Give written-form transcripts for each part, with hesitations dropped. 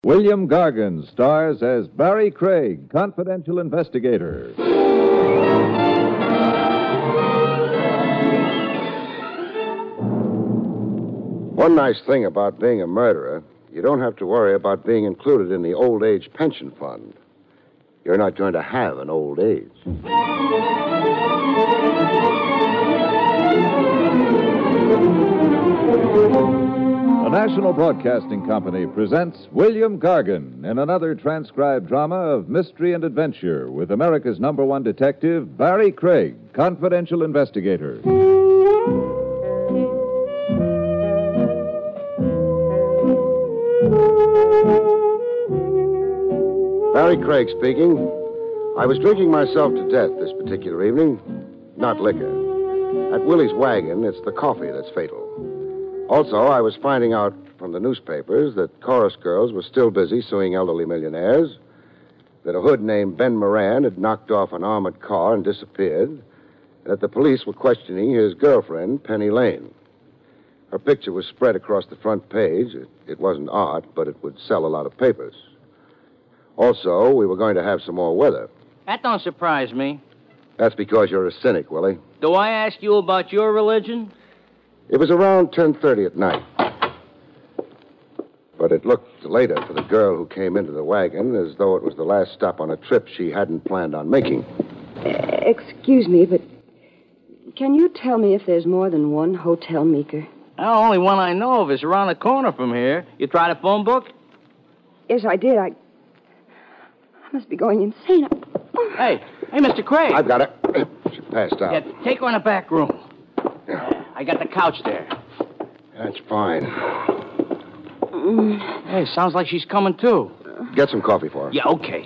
William Gargan stars as Barry Craig, confidential investigator. One nice thing about being a murderer, you don't have to worry about being included in the old age pension fund. You're not going to have an old age. The National Broadcasting Company presents William Gargan in another transcribed drama of mystery and adventure with America's #1 detective, Barry Craig, confidential investigator. Barry Craig speaking. I was drinking myself to death this particular evening. Not liquor. At Willie's wagon, it's the coffee that's fatal. Also, I was finding out from the newspapers that chorus girls were still busy suing elderly millionaires, that a hood named Ben Moran had knocked off an armored car and disappeared, and that the police were questioning his girlfriend, Penny Lane. Her picture was spread across the front page. It wasn't art, but it would sell a lot of papers. Also, we were going to have some more weather. That don't surprise me. That's because you're a cynic, Willie. Do I ask you about your religion? It was around 10:30 at night. But it looked later for the girl who came into the wagon as though it was the last stop on a trip she hadn't planned on making. Excuse me, but can you tell me if there's more than one Hotel Meeker? The only one I know of is around the corner from here. You tried a phone book? Yes, I did. I must be going insane. Hey, Mr. Craig. I've got her. She passed out. Yeah, take her in the back room. I got the couch there. That's fine. Hey, sounds like she's coming too. Get some coffee for her. Yeah, okay.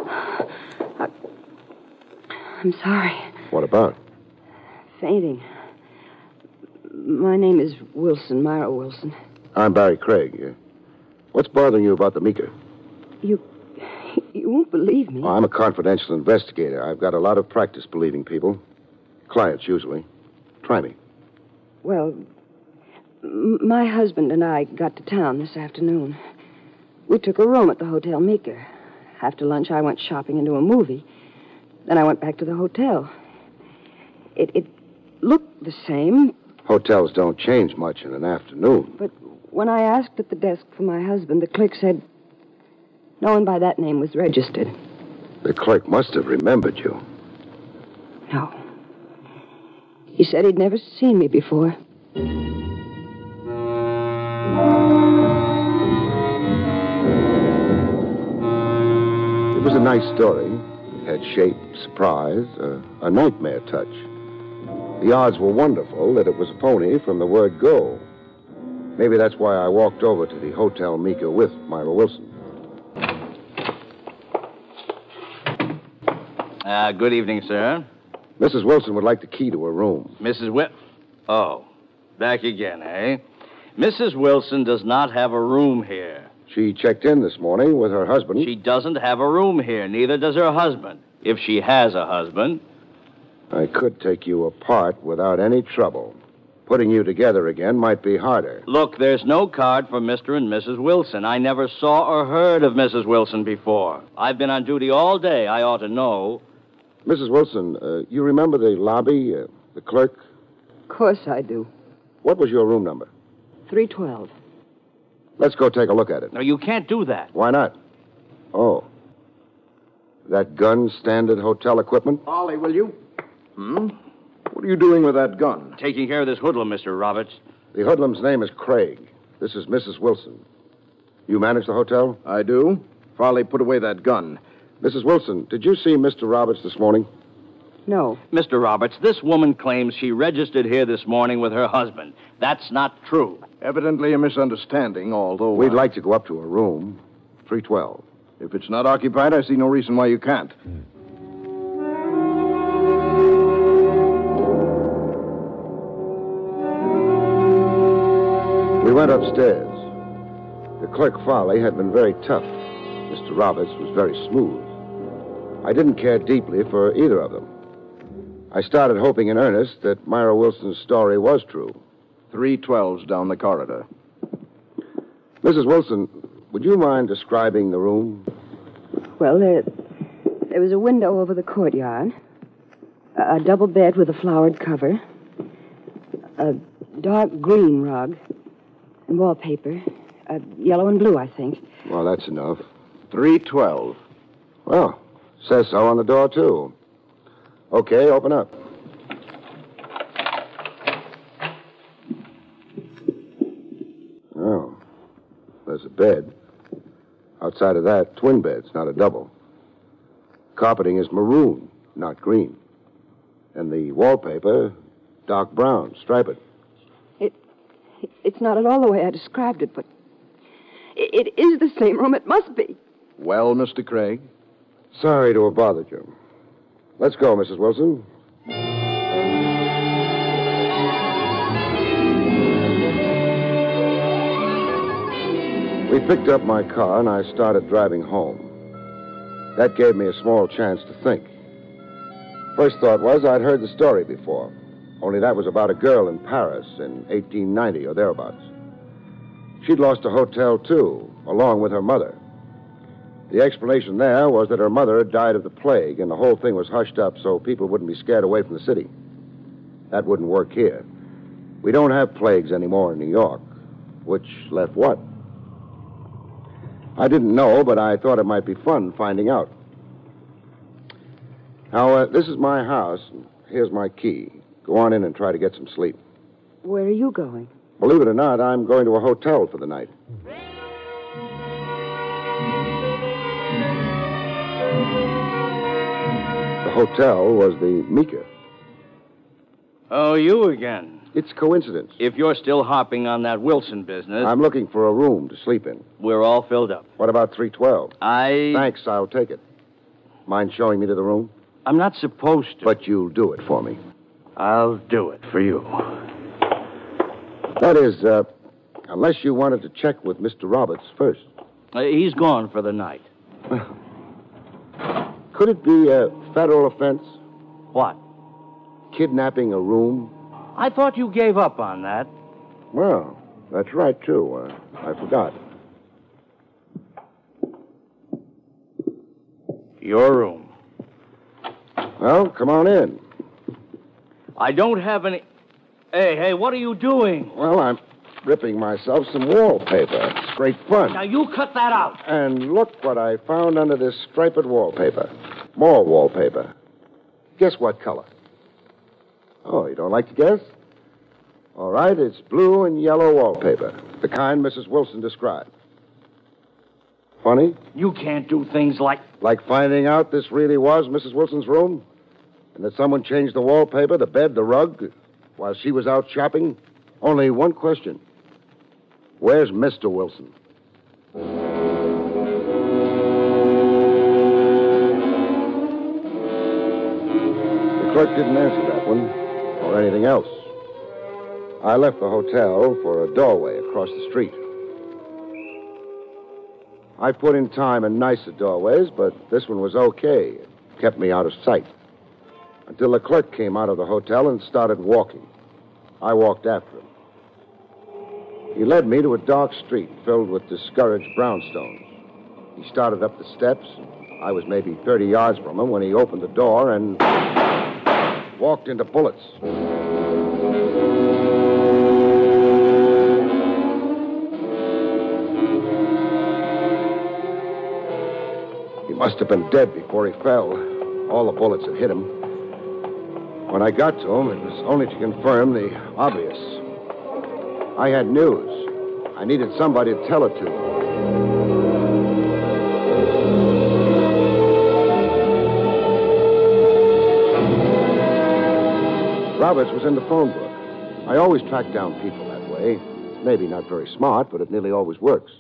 I'm sorry. What about? Fainting. My name is Wilson, Myra Wilson. I'm Barry Craig. What's bothering you about the Meeker? You won't believe me. Oh, I'm a confidential investigator. I've got a lot of practice believing people. Clients, usually. Try me. Well, my husband and I got to town this afternoon. We took a room at the Hotel Meeker. After lunch, I went shopping and to a movie. Then I went back to the hotel. It looked the same. Hotels don't change much in an afternoon. But when I asked at the desk for my husband, the clerk said no one by that name was registered. The clerk must have remembered you. No. He said he'd never seen me before. It was a nice story. It had shape, surprise, a nightmare touch. The odds were wonderful that it was a phony from the word go. Maybe that's why I walked over to the Hotel Meeker with Myra Wilson. Good evening, sir. Mrs. Wilson would like the key to her room. Oh, back again, eh? Mrs. Wilson does not have a room here. She checked in this morning with her husband. She doesn't have a room here. Neither does her husband. If she has a husband. I could take you apart without any trouble. Putting you together again might be harder. Look, there's no card for Mr. and Mrs. Wilson. I never saw or heard of Mrs. Wilson before. I've been on duty all day. I ought to know. Mrs. Wilson, you remember the lobby, the clerk? Of course I do. What was your room number? 312. Let's go take a look at it. No, you can't do that. Why not? Oh. That gun standard hotel equipment? Ollie, will you? What are you doing with that gun? Taking care of this hoodlum, Mr. Roberts. The hoodlum's name is Craig. This is Mrs. Wilson. You manage the hotel? I do. Farley, put away that gun. Mrs. Wilson, did you see Mr. Roberts this morning? No. Mr. Roberts, this woman claims she registered here this morning with her husband. That's not true. Evidently a misunderstanding, although... We'd like to go up to her room. 312. If it's not occupied, I see no reason why you can't. We went upstairs. The clerk Farley had been very tough. Mr. Roberts was very smooth. I didn't care deeply for either of them. I started hoping in earnest that Myra Wilson's story was true. 312's down the corridor. Mrs. Wilson, Would you mind describing the room? Well, there was a window over the courtyard, a double bed with a flowered cover, a dark green rug, and wallpaper, yellow and blue, I think. Well, that's enough. 312. Well, says so on the door, too. Okay, open up. Oh, there's a bed. Outside of that, twin beds, not a double. Carpeting is maroon, not green. And the wallpaper, dark brown, striped. It's not at all the way I described it, but it is the same room. It must be. Well, Mr. Craig? Sorry to have bothered you. Let's go, Mrs. Wilson. We picked up my car and I started driving home. That gave me a small chance to think. First thought was I'd heard the story before, only that was about a girl in Paris in 1890 or thereabouts. She'd lost a hotel, too, along with her mother. The explanation there was that her mother had died of the plague, and the whole thing was hushed up so people wouldn't be scared away from the city. That wouldn't work here. We don't have plagues anymore in New York, which left what? I didn't know, but I thought it might be fun finding out. Now, this is my house, and here's my key. Go on in and try to get some sleep. Where are you going? Believe it or not, I'm going to a hotel for the night. The hotel was the Meeker. Oh, you again. It's coincidence. If you're still hopping on that Wilson business, I'm looking for a room to sleep in. we're all filled up. What about 312? I... Thanks, I'll take it. Mind showing me to the room? I'm not supposed to. But you'll do it for me. I'll do it for you. That is, unless you wanted to check with Mr. Roberts first. He's gone for the night. Could it be a federal offense? What? Kidnapping a room? I thought you gave up on that. Well, that's right, too. I forgot. Your room. Well, come on in. I don't have any... Hey, what are you doing? Well, I'm ripping myself some wallpaper. It's great fun. Now, you cut that out. And look what I found under this striped wallpaper. More wallpaper. Guess what color? Oh, you don't like to guess? All right, it's blue and yellow wallpaper. The kind Mrs. Wilson described. Funny? You can't do things like... Like finding out this really was Mrs. Wilson's room? And that someone changed the wallpaper, the bed, the rug, while she was out shopping? Only one question. Where's Mr. Wilson? The clerk didn't answer that one, or anything else. I left the hotel for a doorway across the street. I put in time in nicer doorways, but this one was okay. It kept me out of sight. Until the clerk came out of the hotel and started walking. I walked after him. He led me to a dark street filled with discouraged brownstones. He started up the steps. I was maybe 30 yards from him when he opened the door and walked into bullets. He must have been dead before he fell. All the bullets had hit him. When I got to him, it was only to confirm the obvious. I had news. I needed somebody to tell it to. Roberts was in the phone book. I always track down people that way. Maybe not very smart, but it nearly always works.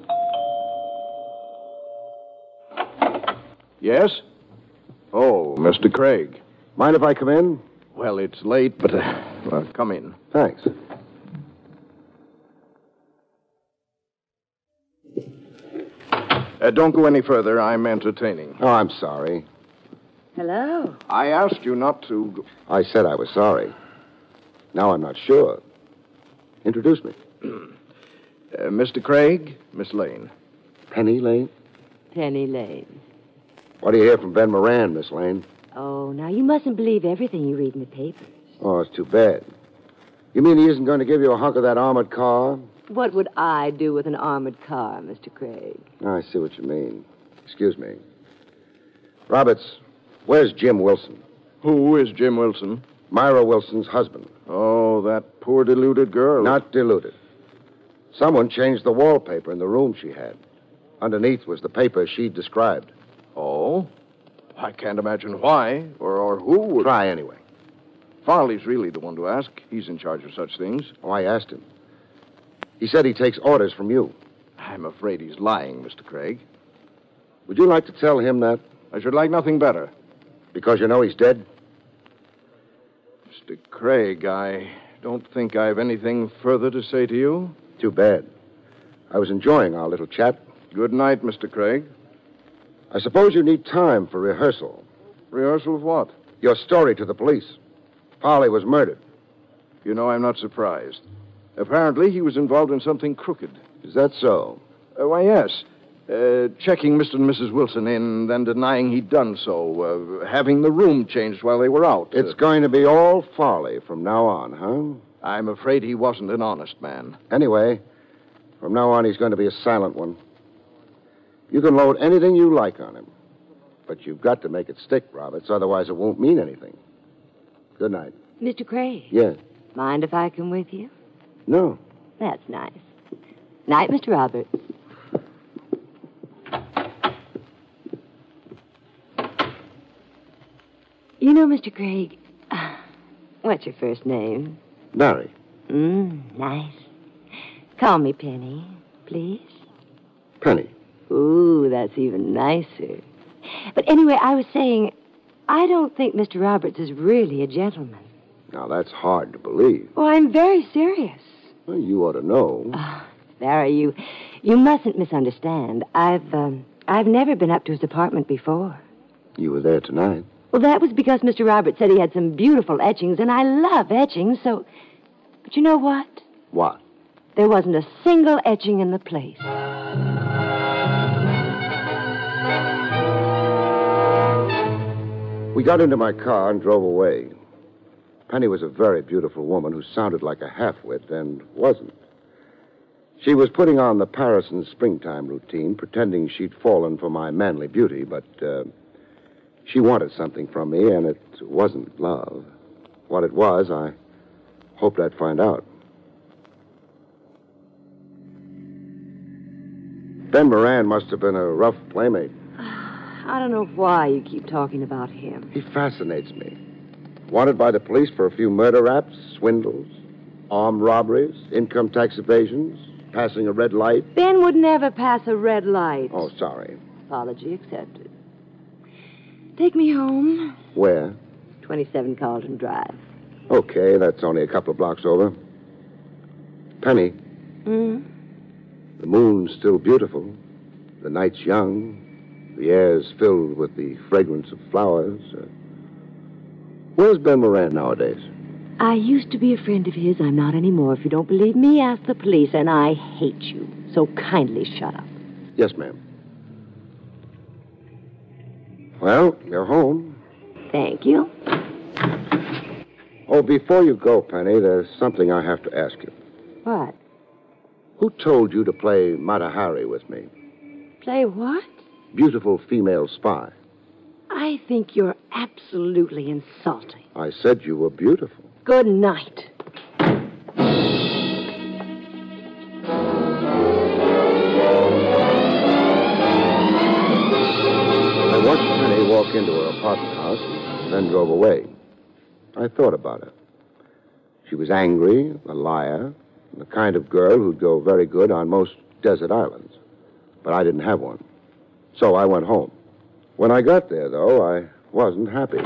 Yes? Oh, Mr. Craig. Mind if I come in? Well, it's late, but come in. Thanks. Don't go any further. I'm entertaining. Oh, I'm sorry. Hello. I asked you not to go. I said I was sorry. Now I'm not sure. Introduce me. Mr. Craig, Miss Lane. Penny Lane? Penny Lane. What do you hear from Ben Moran, Miss Lane? Oh, now you mustn't believe everything you read in the papers. Oh, it's too bad. You mean he isn't going to give you a hunk of that armored car? What would I do with an armored car, Mr. Craig? I see what you mean. Excuse me. Roberts, where's Jim Wilson? Who is Jim Wilson? Myra Wilson's husband. Oh, that poor deluded girl. Not deluded. Someone changed the wallpaper in the room she had. Underneath was the paper she described. Oh? I can't imagine why or who would... Try anyway. Farley's really the one to ask. He's in charge of such things. Oh, I asked him. He said he takes orders from you. I'm afraid he's lying, Mr. Craig. Would you like to tell him that? I should like nothing better. Because you know he's dead? Mr. Craig, I don't think I've anything further to say to you. Too bad. I was enjoying our little chat. Good night, Mr. Craig. I suppose you need time for rehearsal. Rehearsal of what? Your story to the police. Farley was murdered. You know, I'm not surprised. Apparently, he was involved in something crooked. Is that so? Why, yes. Checking Mr. and Mrs. Wilson in, then denying he'd done so. Having the room changed while they were out. It's going to be all Farley from now on, huh? I'm afraid he wasn't an honest man. Anyway, from now on, he's going to be a silent one. You can load anything you like on him. But you've got to make it stick, Roberts, otherwise it won't mean anything. Good night. Mr. Craig? Yes. Mind if I come with you? No. That's nice. Night, Mr. Roberts. You know, Mr. Craig, what's your first name? Barry. Nice. Call me Penny, please. Penny. Ooh, that's even nicer. But anyway, I was saying, I don't think Mr. Roberts is really a gentleman. Now, that's hard to believe. Oh, I'm very serious. Well, you ought to know. Barry, you mustn't misunderstand. I've never been up to his apartment before. You were there tonight. Well, that was because Mr. Roberts said he had some beautiful etchings, and I love etchings, so... But you know what? What? There wasn't a single etching in the place. We got into my car and drove away. Penny was a very beautiful woman who sounded like a half-wit and wasn't. She was putting on the Parison springtime routine, pretending she'd fallen for my manly beauty, but she wanted something from me, and it wasn't love. What it was, I hoped I'd find out. Ben Moran must have been a rough playmate. I don't know why you keep talking about him. He fascinates me. Wanted by the police for a few murder raps, swindles, armed robberies, income tax evasions, passing a red light. Ben would never pass a red light. Oh, sorry. Apology accepted. Take me home. Where? 27 Carlton Drive. Okay, that's only a couple of blocks over. Penny. The moon's still beautiful. The night's young. The air's filled with the fragrance of flowers. Where's Ben Moran nowadays? I used to be a friend of his. I'm not anymore. If you don't believe me, ask the police, and I hate you. So kindly shut up. Yes, ma'am. Well, you're home. Thank you. Oh, before you go, Penny, there's something I have to ask you. What? Who told you to play Mata Hari with me? Play what? Beautiful female spy. I think you're absolutely insulting. I said you were beautiful. Good night. I watched Penny walk into her apartment house and then drove away. I thought about her. She was angry, a liar, the kind of girl who'd go very good on most desert islands. But I didn't have one. So I went home. When I got there, though, I wasn't happy.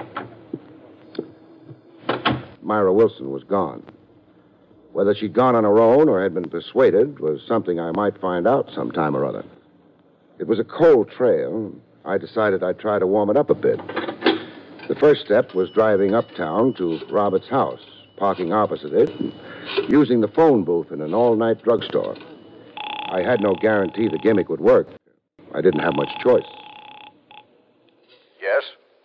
Myra Wilson was gone. Whether she'd gone on her own or had been persuaded was something I might find out sometime or other. It was a cold trail. I decided I'd try to warm it up a bit. The first step was driving uptown to Robert's house, parking opposite it, and using the phone booth in an all-night drugstore. I had no guarantee the gimmick would work. I didn't have much choice. Yes?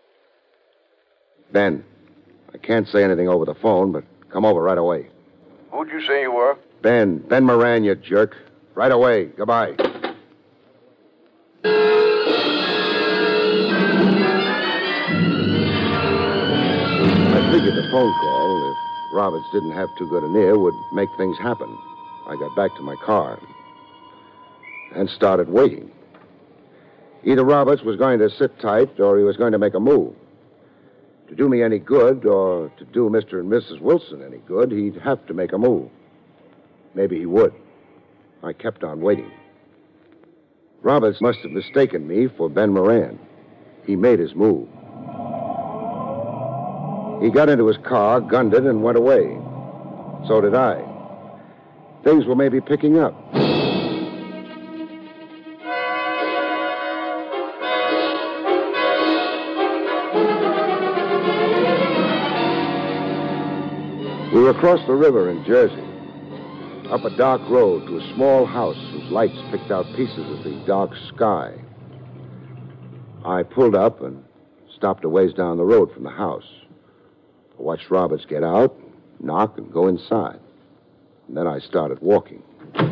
Ben, I can't say anything over the phone, but come over right away. Who'd you say you were? Ben Moran, you jerk. Right away. Goodbye. I figured the phone call, if Roberts didn't have too good an ear, would make things happen. I got back to my car and started waiting. Either Roberts was going to sit tight or he was going to make a move. To do me any good or to do Mr. and Mrs. Wilson any good, he'd have to make a move. Maybe he would. I kept on waiting. Roberts must have mistaken me for Ben Moran. He made his move. He got into his car, gunned it, and went away. So did I. Things were maybe picking up. We were across the river in Jersey, up a dark road to a small house whose lights picked out pieces of the dark sky. I pulled up and stopped a ways down the road from the house. I watched Roberts get out, knock, and go inside. And then I started walking.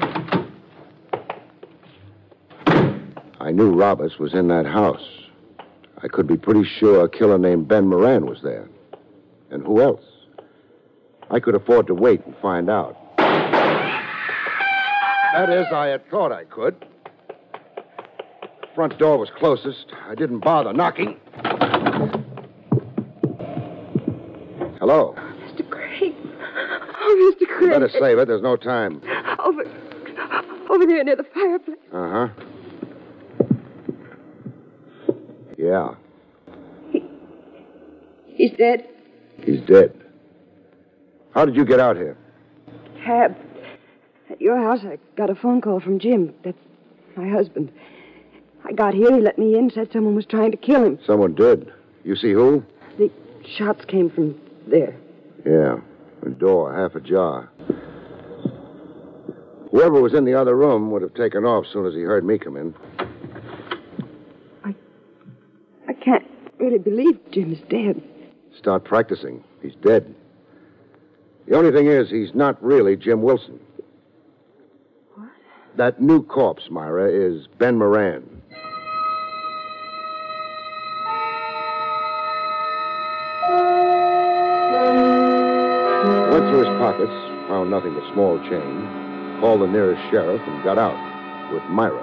I knew Roberts was in that house. I could be pretty sure a killer named Ben Moran was there. And who else? I could afford to wait and find out. That is, I had thought I could. The front door was closest. I didn't bother knocking. Hello? Mr. Craig. Oh, Mr. Craig. Better save it. There's no time. Over there near the fireplace. Uh-huh. Yeah, He's dead. he's dead. How did you get out here? Cab. At your house, I got a phone call from Jim. That's my husband. I got here, he let me in, said someone was trying to kill him. Someone did. You see who? The shots came from there. Yeah, the door half ajar. Whoever was in the other room would have taken off as soon as he heard me come in. I can't really believe Jim is dead. Start practicing. He's dead. The only thing is, he's not really Jim Wilson. What? That new corpse, Myra, is Ben Moran. Went through his pockets, found nothing but small change, called the nearest sheriff, and got out with Myra.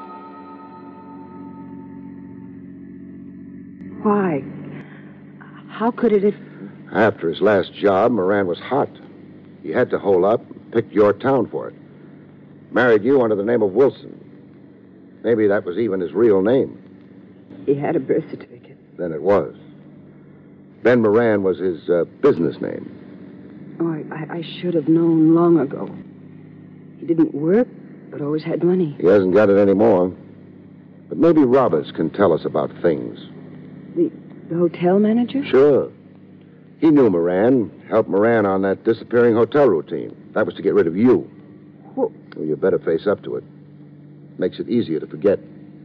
Why? How could it have... After his last job, Moran was hot. He had to hole up, picked your town for it. Married you under the name of Wilson. Maybe that was even his real name. He had a birth certificate. Then it was. Ben Moran was his business name. Oh, I should have known long ago. He didn't work, but always had money. He hasn't got it anymore. But maybe Roberts can tell us about things. The hotel manager? Sure. He knew Moran, helped Moran on that disappearing hotel routine. That was to get rid of you. Well, Well, you better face up to it. Makes it easier to forget.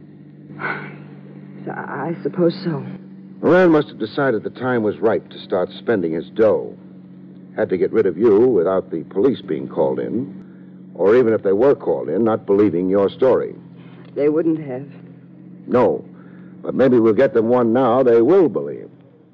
I suppose so. Moran must have decided the time was ripe to start spending his dough. Had to get rid of you without the police being called in, or even if they were called in, not believing your story. They wouldn't have. No, but maybe we'll get them one now they will believe.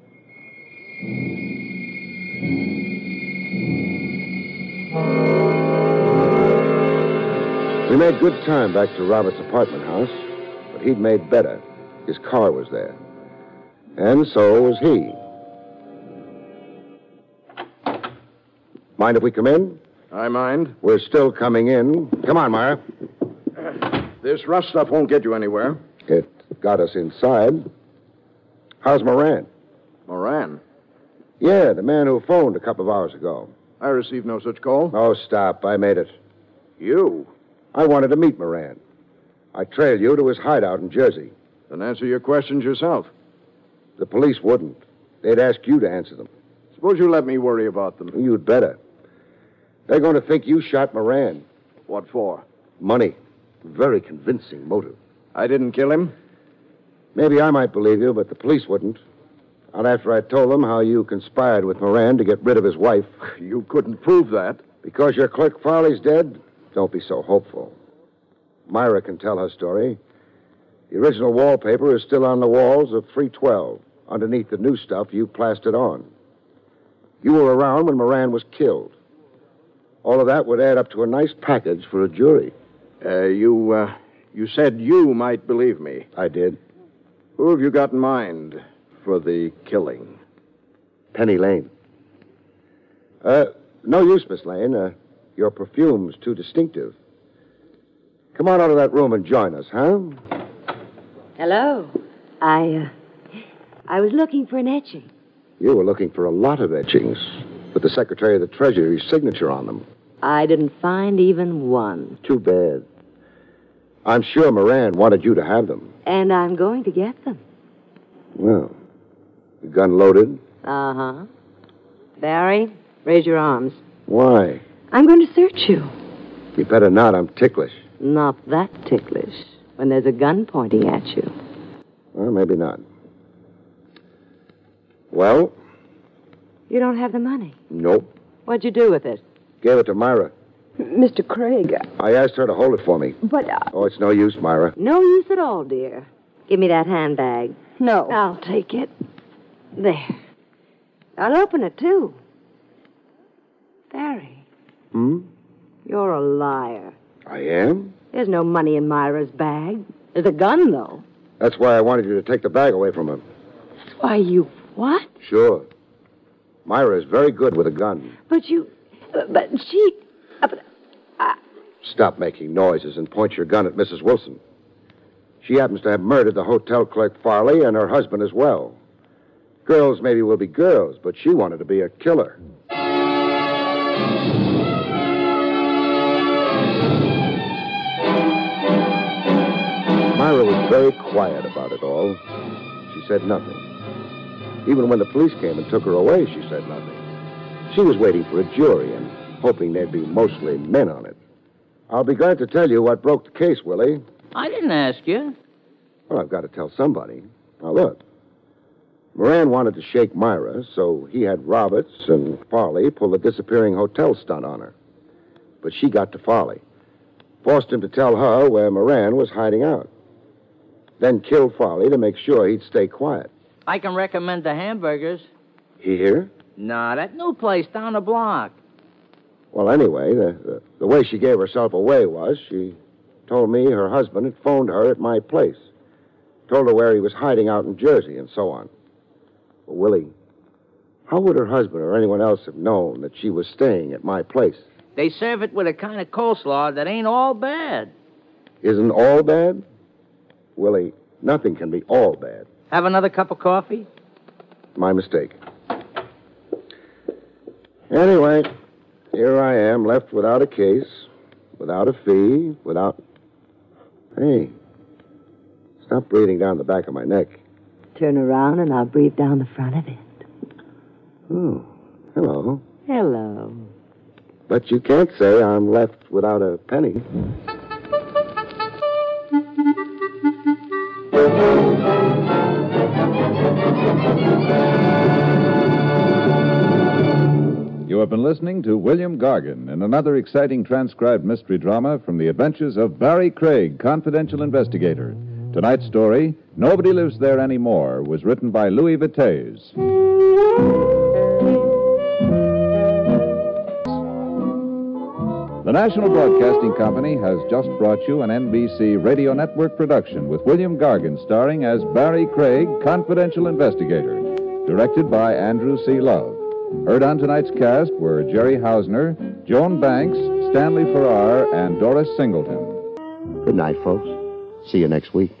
We made good time back to Robert's apartment house, but he'd made better. His car was there. And so was he. Mind if we come in? I mind. We're still coming in. Come on, Myra. This rough stuff won't get you anywhere. It got us inside. How's Moran? Moran. Yeah, the man who phoned a couple of hours ago. I received no such call. Oh, stop. I made it. You? I wanted to meet Moran. I trailed you to his hideout in Jersey. Then answer your questions yourself. The police wouldn't. They'd ask you to answer them. Suppose you let me worry about them. You'd better. They're going to think you shot Moran. What for? Money. Very convincing motive. I didn't kill him? Maybe I might believe you, but the police wouldn't. Not after I told them how you conspired with Moran to get rid of his wife. You couldn't prove that. Because your clerk Farley's dead, don't be so hopeful. Myra can tell her story. The original wallpaper is still on the walls of 312, underneath the new stuff you plastered on. You were around when Moran was killed. All of that would add up to a nice package for a jury. You said you might believe me. I did. Who have you got in mind for the killing? Penny Lane. No use, Miss Lane. Your perfume's too distinctive. Come on out of that room and join us, huh? Hello. I was looking for an etching. You were looking for a lot of etchings with the Secretary of the Treasury's signature on them. I didn't find even one. Too bad. I'm sure Moran wanted you to have them. And I'm going to get them. Well, the gun loaded? Uh-huh. Barry, raise your arms. Why? I'm going to search you. You better not. I'm ticklish. Not that ticklish when there's a gun pointing at you. Well, maybe not. Well? You don't have the money. Nope. What'd you do with it? Gave it to Myra. Mr. Craig, I asked her to hold it for me. but... Oh, it's no use, Myra. No use at all, dear. Give me that handbag. no. I'll take it. There. I'll open it, too. Barry, you're a liar. I am? There's no money in Myra's bag. There's a gun, though. That's why I wanted you to take the bag away from her. Why, you what? Sure. Myra is very good with a gun. But you... But she... Stop making noises and point your gun at Mrs. Wilson. She happens to have murdered the hotel clerk Farley and her husband as well. Girls maybe will be girls, but she wanted to be a killer. Myra was very quiet about it all. She said nothing. Even when the police came and took her away, she said nothing. She was waiting for a jury and hoping there'd be mostly men on it. I'll be glad to tell you what broke the case, Willie. I didn't ask you. Well, I've got to tell somebody. Now, look. Moran wanted to shake Myra, so he had Roberts and Farley pull the disappearing hotel stunt on her. But she got to Farley. Forced him to tell her where Moran was hiding out. Then killed Farley to make sure he'd stay quiet. I can recommend the hamburgers. He here? Nah, that new place down the block. Well, anyway, the way she gave herself away was she told me her husband had phoned her at my place. Told her where he was hiding out in Jersey and so on. Well, Willie, how would her husband or anyone else have known that she was staying at my place? They serve it with a kind of coleslaw that ain't all bad. Isn't all bad? Willie, nothing can be all bad. Have another cup of coffee? My mistake. Anyway, here I am, left without a case, without a fee, without... Hey, stop breathing down the back of my neck. Turn around and I'll breathe down the front of it. Oh, hello. Hello. But you can't say I'm left without a penny. You have been listening to William Gargan in another exciting transcribed mystery drama from the adventures of Barry Craig, confidential investigator. Tonight's story, Nobody Lives There Anymore, was written by Louis Vitez. The National Broadcasting Company has just brought you an NBC Radio Network production with William Gargan starring as Barry Craig, confidential investigator, directed by Andrew C. Love. Heard on tonight's cast were Jerry Hausner, Joan Banks, Stanley Farrar, and Doris Singleton. Good night, folks. See you next week.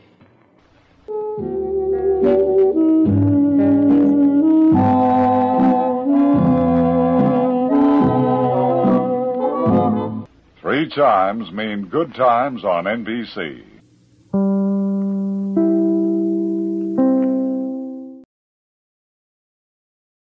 Three chimes mean good times on NBC.